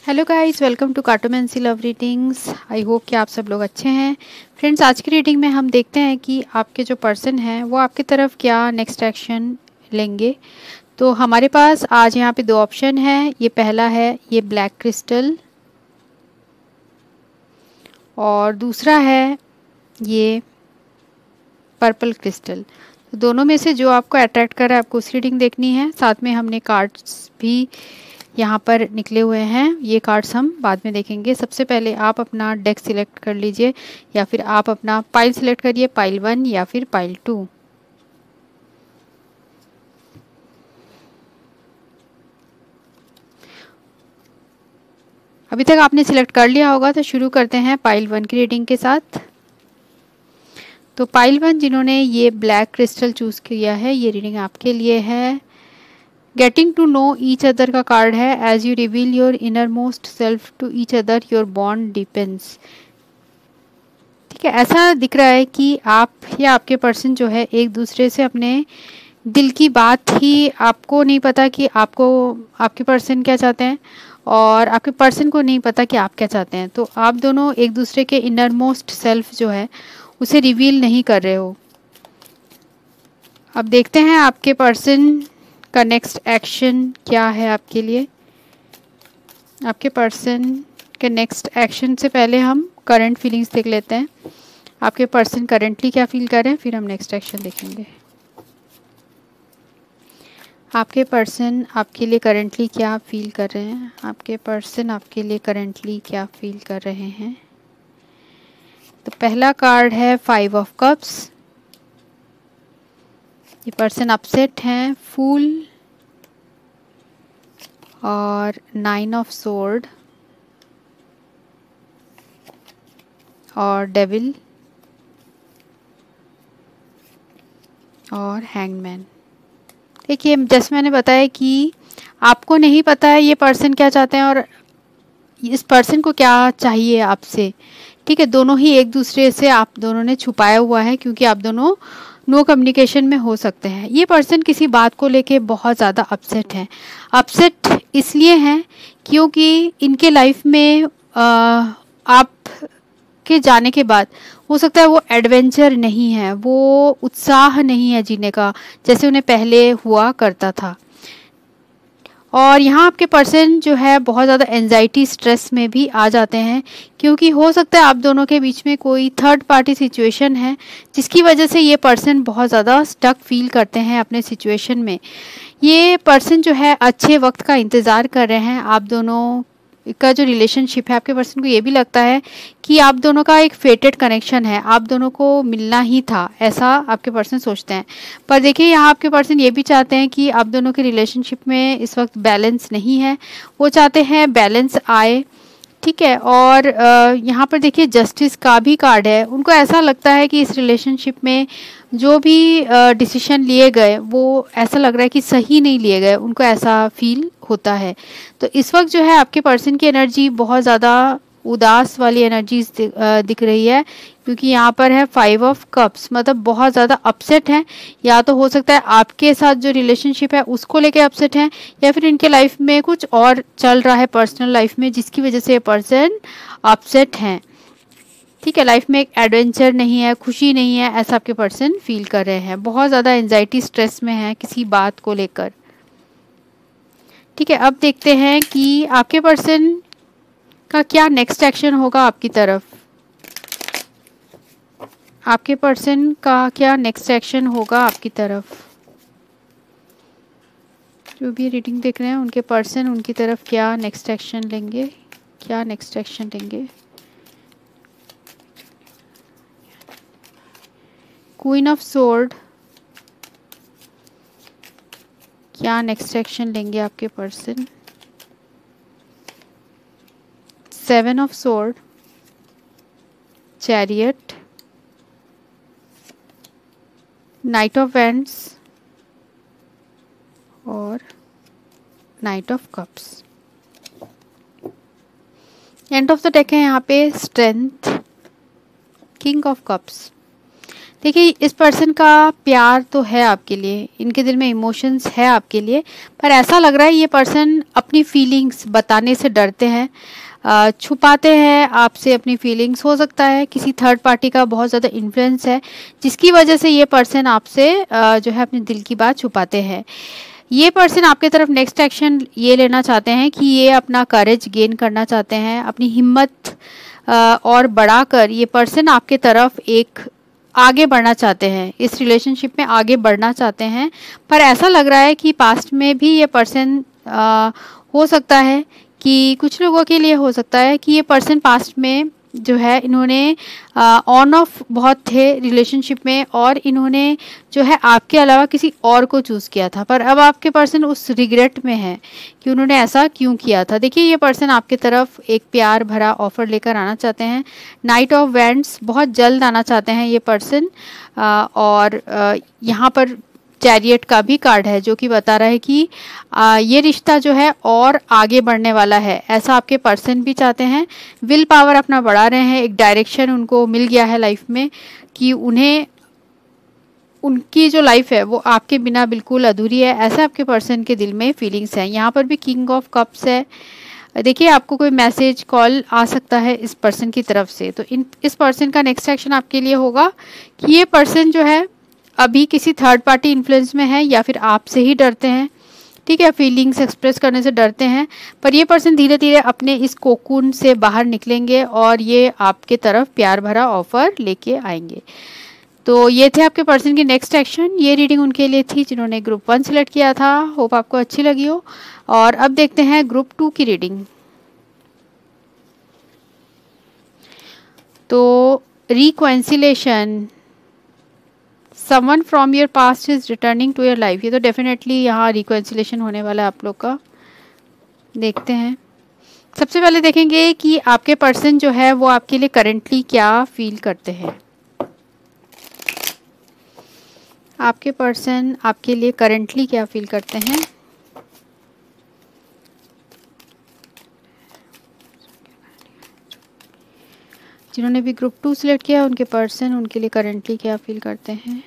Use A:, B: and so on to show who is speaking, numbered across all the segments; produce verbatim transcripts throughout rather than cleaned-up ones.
A: Hello guys, welcome to cartomancy love readings. I hope कि आप सब लोग अच्छे हैं। फ्रेंड्स, आज की रीडिंग में हम देखते हैं कि आपके जो पर्सन हैं वो आपकी तरफ क्या नेक्स्ट एक्शन लेंगे। तो हमारे पास आज यहाँ पे दो ऑप्शन हैं। ये पहला है ये ब्लैक क्रिस्टल और दूसरा है ये पर्पल क्रिस्टल। तो दोनों में से जो आपको अट्रैक्ट कर रहा है आपको उस रीडिंग देखनी है। साथ में हमने कार्ड्स भी यहाँ पर निकले हुए हैं। ये कार्ड्स हम बाद में देखेंगे। सबसे पहले आप अपना डेक सिलेक्ट कर लीजिए या फिर आप अपना पाइल सिलेक्ट करिए, पाइल वन या फिर पाइल टू। अभी तक आपने सिलेक्ट कर लिया होगा तो शुरू करते हैं पाइल वन की रीडिंग के साथ। तो पाइल वन जिन्होंने ये ब्लैक क्रिस्टल चूज किया है, ये रीडिंग आपके लिए है। Getting to know each other का कार्ड है। As you reveal your innermost self to each other your bond depends. ठीक है, ऐसा दिख रहा है कि आप या आपके पर्सन जो है एक दूसरे से अपने दिल की बात ही, आपको नहीं पता कि आपको आपके पर्सन क्या चाहते हैं और आपके पर्सन को नहीं पता कि आप क्या चाहते हैं। तो आप दोनों एक दूसरे के इनर मोस्ट सेल्फ जो है उसे रिवील नहीं कर रहे हो। अब देखते हैं आपके पर्सन का नेक्स्ट एक्शन क्या है आपके लिए। आपके पर्सन के नेक्स्ट एक्शन से पहले हम करंट फीलिंग्स देख लेते हैं। आपके पर्सन करंटली क्या फील कर रहे हैं, फिर हम नेक्स्ट एक्शन देखेंगे। आपके पर्सन आपके लिए करंटली क्या फील कर रहे हैं। आपके पर्सन आपके लिए करंटली क्या फील कर रहे हैं। तो पहला कार्ड है फाइव ऑफ कप्स। ये पर्सन अपसेट हैं, फूल और नाइन ऑफ सोर्ड और डेविल और हैंगमैन। देखिए, जैसे मैंने बताया कि आपको नहीं पता है ये पर्सन क्या चाहते हैं और इस पर्सन को क्या चाहिए आपसे। ठीक है, दोनों ही एक दूसरे से आप दोनों ने छुपाया हुआ है क्योंकि आप दोनों नो कम्युनिकेशन में हो सकते हैं। ये पर्सन किसी बात को लेके बहुत ज़्यादा अपसेट है। अपसेट इसलिए हैं क्योंकि इनके लाइफ में आ, आप के जाने के बाद हो सकता है वो एडवेंचर नहीं है, वो उत्साह नहीं है जीने का जैसे उन्हें पहले हुआ करता था। और यहाँ आपके पर्सन जो है बहुत ज़्यादा एंजाइटी स्ट्रेस में भी आ जाते हैं क्योंकि हो सकता है आप दोनों के बीच में कोई थर्ड पार्टी सिचुएशन है जिसकी वजह से ये पर्सन बहुत ज़्यादा स्टक फील करते हैं अपने सिचुएशन में। ये पर्सन जो है अच्छे वक्त का इंतज़ार कर रहे हैं। आप दोनों का जो रिलेशनशिप है, आपके पर्सन को ये भी लगता है कि आप दोनों का एक फेटेड कनेक्शन है, आप दोनों को मिलना ही था, ऐसा आपके पर्सन सोचते हैं। पर देखिए, यहाँ आपके पर्सन ये भी चाहते हैं कि आप दोनों के रिलेशनशिप में इस वक्त बैलेंस नहीं है, वो चाहते हैं बैलेंस आए। ठीक है, और यहाँ पर देखिए जस्टिस का भी कार्ड है। उनको ऐसा लगता है कि इस रिलेशनशिप में जो भी डिसीजन लिए गए वो ऐसा लग रहा है कि सही नहीं लिए गए, उनको ऐसा फील होता है। तो इस वक्त जो है आपके पर्सन की एनर्जी बहुत ज़्यादा उदास वाली एनर्जी दिख रही है क्योंकि यहाँ पर है फाइव ऑफ कप्स, मतलब बहुत ज़्यादा अपसेट हैं। या तो हो सकता है आपके साथ जो रिलेशनशिप है उसको लेके अपसेट हैं या फिर इनके लाइफ में कुछ और चल रहा है पर्सनल लाइफ में जिसकी वजह से ये पर्सन अपसेट हैं। ठीक है, लाइफ में एक एडवेंचर नहीं है, खुशी नहीं है, ऐसा आपके पर्सन फील कर रहे हैं। बहुत ज़्यादा एंजाइटी स्ट्रेस में है किसी बात को लेकर। ठीक है, अब देखते हैं कि आपके पर्सन का क्या नेक्स्ट एक्शन होगा आपकी तरफ। आपके पर्सन का क्या नेक्स्ट एक्शन होगा आपकी तरफ। जो भी रीडिंग देख रहे हैं उनके पर्सन उनकी तरफ क्या नेक्स्ट एक्शन लेंगे, क्या नेक्स्ट एक्शन लेंगे। क्वीन ऑफ सोर्ड, क्या नेक्स्ट एक्शन लेंगे आपके person. Seven of sword, chariot, knight of wands और knight of cups. End of the deck है यहाँ पे स्ट्रेंथ, किंग ऑफ कप्स। देखिए इस पर्सन का प्यार तो है आपके लिए, इनके दिल में इमोशंस है आपके लिए, पर ऐसा लग रहा है ये पर्सन अपनी फीलिंग्स बताने से डरते हैं, छुपाते हैं आपसे अपनी फीलिंग्स। हो सकता है किसी थर्ड पार्टी का बहुत ज़्यादा इन्फ्लुएंस है जिसकी वजह से ये पर्सन आपसे जो है अपने दिल की बात छुपाते हैं। ये पर्सन आपके तरफ नेक्स्ट एक्शन ये लेना चाहते हैं कि ये अपना करेज गेन करना चाहते हैं, अपनी हिम्मत और बढ़ाकर ये पर्सन आपके तरफ एक आगे बढ़ना चाहते हैं, इस रिलेशनशिप में आगे बढ़ना चाहते हैं। पर ऐसा लग रहा है कि पास्ट में भी ये पर्सन हो सकता है कि कुछ लोगों के लिए हो सकता है कि ये पर्सन पास्ट में जो है इन्होंने ऑन ऑफ बहुत थे रिलेशनशिप में और इन्होंने जो है आपके अलावा किसी और को चूज़ किया था, पर अब आपके पर्सन उस रिग्रेट में है कि उन्होंने ऐसा क्यों किया था। देखिए ये पर्सन आपके तरफ एक प्यार भरा ऑफर लेकर आना चाहते हैं, नाइट ऑफ वैंड्स बहुत जल्द आना चाहते हैं ये पर्सन। और यहाँ पर चैरियट का भी कार्ड है जो कि बता रहा है कि आ, ये रिश्ता जो है और आगे बढ़ने वाला है, ऐसा आपके पर्सन भी चाहते हैं। विल पावर अपना बढ़ा रहे हैं, एक डायरेक्शन उनको मिल गया है लाइफ में कि उन्हें उनकी जो लाइफ है वो आपके बिना बिल्कुल अधूरी है, ऐसा आपके पर्सन के दिल में फीलिंग्स हैं। यहाँ पर भी किंग ऑफ कप्स है। देखिए आपको कोई मैसेज कॉल आ सकता है इस पर्सन की तरफ से, तो इन इस पर्सन का नेक्स्ट एक्शन आपके लिए होगा कि ये पर्सन जो है अभी किसी थर्ड पार्टी इन्फ्लुएंस में है या फिर आपसे ही डरते हैं, ठीक है, फीलिंग्स एक्सप्रेस करने से डरते हैं, पर ये पर्सन धीरे धीरे अपने इस कोकून से बाहर निकलेंगे और ये आपके तरफ प्यार भरा ऑफर लेके आएंगे। तो ये थे आपके पर्सन की नेक्स्ट एक्शन। ये रीडिंग उनके लिए थी जिन्होंने ग्रुप वन सिलेक्ट किया था। होप आपको अच्छी लगी हो। और अब देखते हैं ग्रुप टू की रीडिंग। तो reconciliation, someone from your past is returning to your life, ये तो डेफिनेटली यहाँ रिकॉन्सिलेशन होने वाला है आप लोग का। देखते हैं, सबसे पहले देखेंगे कि आपके पर्सन जो है वो आपके लिए करंटली क्या फील करते हैं। आपके पर्सन आपके लिए करंटली क्या फील करते हैं। जिन्होंने भी ग्रुप टू सिलेक्ट किया उनके पर्सन उनके लिए करंटली क्या फील करते हैं।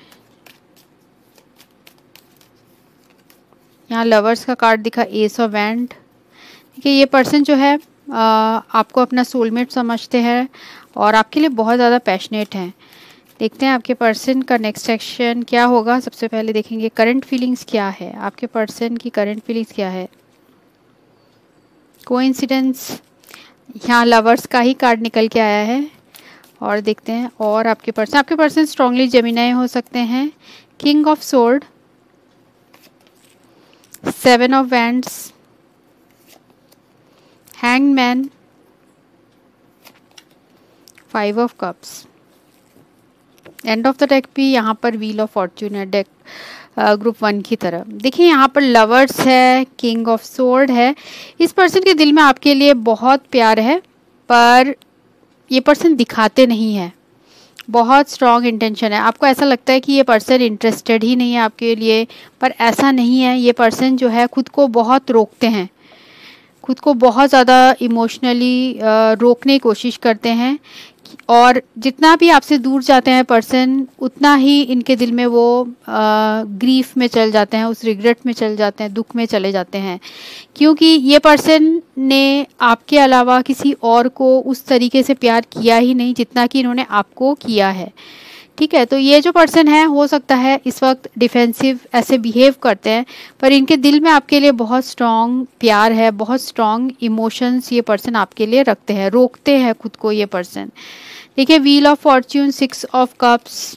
A: यहाँ लवर्स का कार्ड दिखा, एस ऑफ वैंड। देखिए ये पर्सन जो है आ, आपको अपना सोलमेट समझते हैं और आपके लिए बहुत ज़्यादा पैशनेट हैं। देखते हैं आपके पर्सन का नेक्स्ट एक्शन क्या होगा। सबसे पहले देखेंगे करंट फीलिंग्स क्या है, आपके पर्सन की करंट फीलिंग्स क्या है। कोइंसिडेंस, यहाँ लवर्स का ही कार्ड निकल के आया है। और देखते हैं और आपके पर्सन आपके पर्सन स्ट्रांगली जेमिनाई हो सकते हैं। King of sword, seven of wands, hanged man, five of cups. End of the deck भी यहाँ पर व्हील ऑफ फॉर्च्यून है डेक ग्रुप वन की तरह। देखिए यहाँ पर लवर्स है, किंग ऑफ सोर्ड है। इस पर्सन के दिल में आपके लिए बहुत प्यार है पर ये पर्सन दिखाते नहीं है, बहुत स्ट्रॉन्ग इंटेंशन है। आपको ऐसा लगता है कि ये पर्सन इंटरेस्टेड ही नहीं है आपके लिए, पर ऐसा नहीं है। ये पर्सन जो है खुद को बहुत रोकते हैं, खुद को बहुत ज़्यादा इमोशनली रोकने की कोशिश करते हैं और जितना भी आपसे दूर जाते हैं पर्सन उतना ही इनके दिल में वो ग्रीफ में चल जाते हैं, उस रिग्रेट में चल जाते हैं, दुख में चले जाते हैं, क्योंकि ये पर्सन ने आपके अलावा किसी और को उस तरीके से प्यार किया ही नहीं जितना कि इन्होंने आपको किया है। ठीक है, तो ये जो पर्सन है हो सकता है इस वक्त डिफेंसिव ऐसे बिहेव करते हैं, पर इनके दिल में आपके लिए बहुत स्ट्रॉन्ग प्यार है, बहुत स्ट्रॉन्ग इमोशंस ये पर्सन आपके लिए रखते हैं, रोकते हैं खुद को ये पर्सन। देखिए wheel of fortune, six of cups.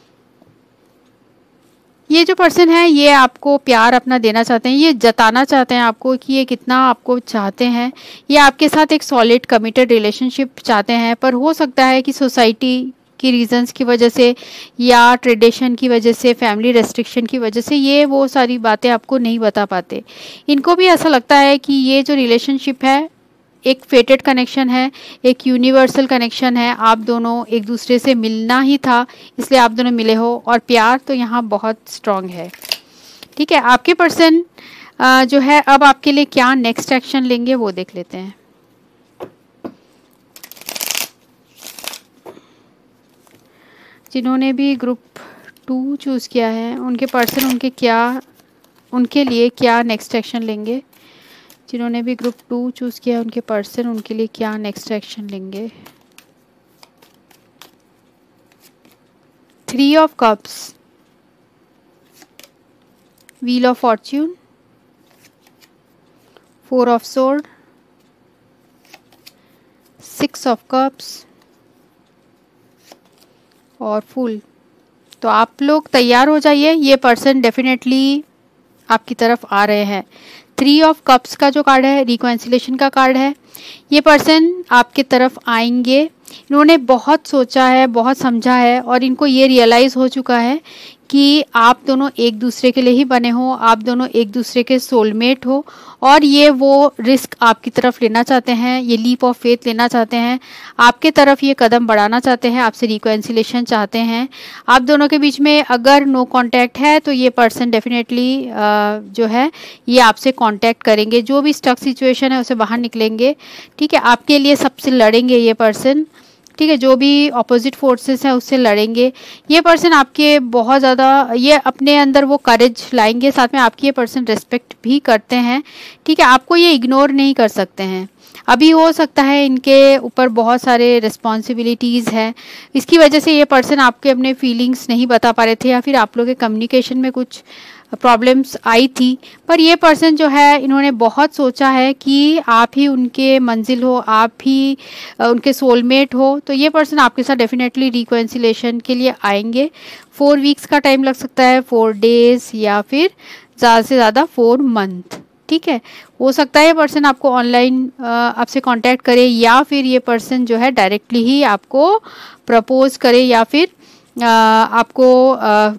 A: ये जो पर्सन है ये आपको प्यार अपना देना चाहते हैं, ये जताना चाहते हैं आपको कि ये कितना आपको चाहते हैं। ये आपके साथ एक सॉलिड कमिटेड रिलेशनशिप चाहते हैं, पर हो सकता है कि सोसाइटी की रीजंस की वजह से या ट्रेडिशन की वजह से, फैमिली रेस्ट्रिक्शन की वजह से ये वो सारी बातें आपको नहीं बता पाते। इनको भी ऐसा लगता है कि ये जो रिलेशनशिप है एक फेटेड कनेक्शन है, एक यूनिवर्सल कनेक्शन है, आप दोनों एक दूसरे से मिलना ही था इसलिए आप दोनों मिले हो और प्यार तो यहाँ बहुत स्ट्रॉन्ग है। ठीक है, आपके पर्सन जो है अब आपके लिए क्या नेक्स्ट एक्शन लेंगे वो देख लेते हैं। जिन्होंने भी ग्रुप टू चूज़ किया है उनके पर्सन उनके क्या उनके लिए क्या नेक्स्ट एक्शन लेंगे। जिन्होंने भी ग्रुप टू चूज़ किया है उनके पर्सन उनके लिए क्या नेक्स्ट एक्शन लेंगे। Three of cups, wheel of fortune, four of sword, six of cups और फुल। तो आप लोग तैयार हो जाइए, ये पर्सन डेफिनेटली आपकी तरफ आ रहे हैं। थ्री ऑफ कप्स का जो कार्ड है रिकॉन्सिलेशन का कार्ड है। ये पर्सन आपकी तरफ आएंगे। इन्होंने बहुत सोचा है, बहुत समझा है और इनको ये रियलाइज़ हो चुका है कि आप दोनों एक दूसरे के लिए ही बने हो, आप दोनों एक दूसरे के सोलमेट हो और ये वो रिस्क आपकी तरफ लेना चाहते हैं, ये लीप ऑफ फेथ लेना चाहते हैं, आपके तरफ ये कदम बढ़ाना चाहते हैं, आपसे रिकॉन्सिलेशन चाहते हैं। आप दोनों के बीच में अगर नो कांटेक्ट है तो ये पर्सन डेफिनेटली जो है ये आपसे कांटेक्ट करेंगे, जो भी स्टक सिचुएशन है उसे बाहर निकलेंगे। ठीक है, आपके लिए सबसे लड़ेंगे ये पर्सन। ठीक है, जो भी ऑपोजिट फोर्सेस हैं उससे लड़ेंगे। ये पर्सन आपके बहुत ज़्यादा ये अपने अंदर वो करेज लाएंगे, साथ में आपकी ये पर्सन रिस्पेक्ट भी करते हैं। ठीक है, आपको ये इग्नोर नहीं कर सकते हैं। अभी हो सकता है इनके ऊपर बहुत सारे रिस्पॉन्सिबिलिटीज़ हैं, इसकी वजह से ये पर्सन आपके अपने फीलिंग्स नहीं बता पा रहे थे या फिर आप लोगों के कम्युनिकेशन में कुछ प्रॉब्लम्स आई थी। पर ये पर्सन जो है इन्होंने बहुत सोचा है कि आप ही उनके मंजिल हो, आप ही उनके सोलमेट हो। तो ये पर्सन आपके साथ डेफिनेटली रिकॉन्सिलेशन के लिए आएंगे। फोर वीक्स का टाइम लग सकता है, फोर डेज या फिर ज़्यादा से ज़्यादा फोर मंथ। ठीक है, हो सकता है ये पर्सन आपको ऑनलाइन आपसे कांटेक्ट करे या फिर ये पर्सन जो है डायरेक्टली ही आपको प्रपोज करे या फिर आ, आपको आ,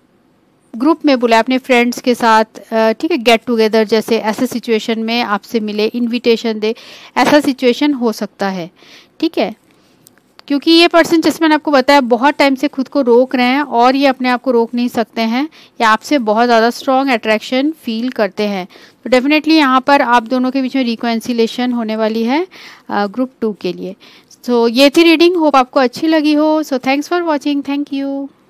A: ग्रुप में बुलाए अपने फ्रेंड्स के साथ। ठीक है, गेट टुगेदर जैसे ऐसे सिचुएशन में आपसे मिले, इनविटेशन दे, ऐसा सिचुएशन हो सकता है। ठीक है, क्योंकि ये पर्सन जैसे मैंने आपको बताया बहुत टाइम से खुद को रोक रहे हैं और ये अपने आप को रोक नहीं सकते हैं, या आपसे बहुत ज़्यादा स्ट्रॉन्ग अट्रैक्शन फील करते हैं। तो डेफिनेटली यहाँ पर आप दोनों के बीच में रिकॉन्सिलेशन होने वाली है ग्रुप टू के लिए। सो so, ये थी रीडिंग, होप आपको अच्छी लगी हो। So thanks for watching, thank you.